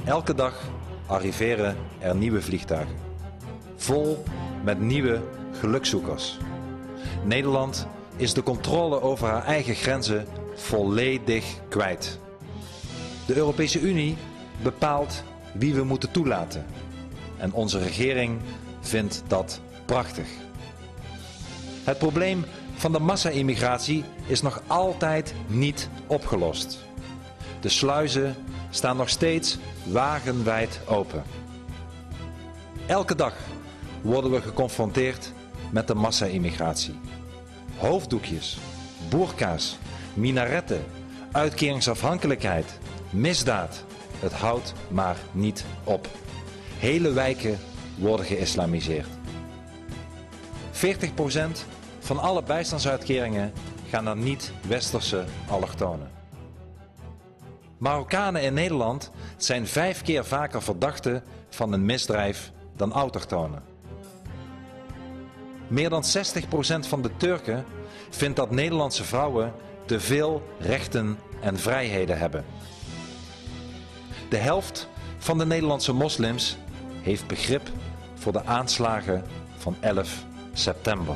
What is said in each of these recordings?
Elke dag arriveren er nieuwe vliegtuigen. Vol met nieuwe gelukzoekers. Nederland is de controle over haar eigen grenzen volledig kwijt. De Europese Unie bepaalt wie we moeten toelaten. En onze regering vindt dat prachtig. Het probleem van de massa-immigratie is nog altijd niet opgelost. De sluizen staan nog steeds wagenwijd open. Elke dag worden we geconfronteerd met de massa-immigratie. Hoofddoekjes, boerka's, minaretten, uitkeringsafhankelijkheid, misdaad. Het houdt maar niet op. Hele wijken worden geïslamiseerd. 40% van alle bijstandsuitkeringen gaan naar niet-westerse allochtonen. Marokkanen in Nederland zijn 5 keer vaker verdachten van een misdrijf dan autochtonen. Meer dan 60% van de Turken vindt dat Nederlandse vrouwen te veel rechten en vrijheden hebben. De helft van de Nederlandse moslims heeft begrip voor de aanslagen van 11 september.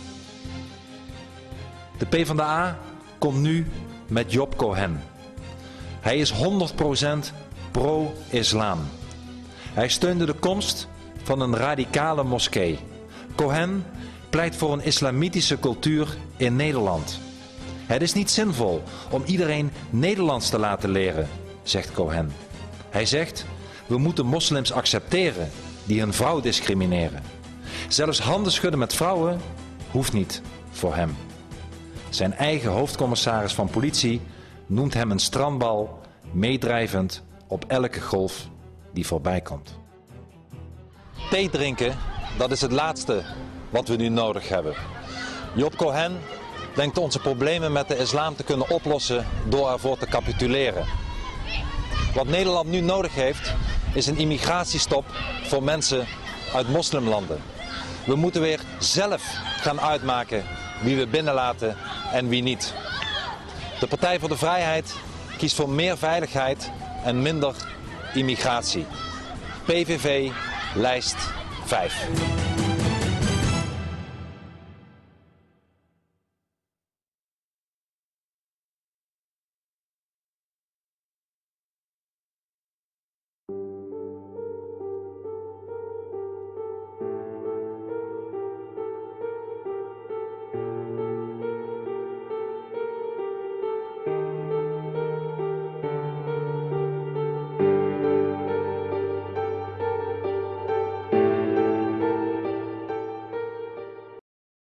De PvdA komt nu met Job Cohen. Hij is 100% pro-islam. Hij steunde de komst van een radicale moskee. Cohen pleit voor een islamitische cultuur in Nederland. Het is niet zinvol om iedereen Nederlands te laten leren, zegt Cohen. Hij zegt, we moeten moslims accepteren die hun vrouw discrimineren. Zelfs handen schudden met vrouwen hoeft niet voor hem. Zijn eigen hoofdcommissaris van politie noemt hem een strandbal, meedrijvend op elke golf die voorbij komt. Thee drinken, dat is het laatste wat we nu nodig hebben. Job Cohen denkt onze problemen met de islam te kunnen oplossen door ervoor te capituleren. Wat Nederland nu nodig heeft, is een immigratiestop voor mensen uit moslimlanden. We moeten weer zelf gaan uitmaken wie we binnenlaten en wie niet. De Partij voor de Vrijheid kiest voor meer veiligheid en minder immigratie. PVV, lijst 5.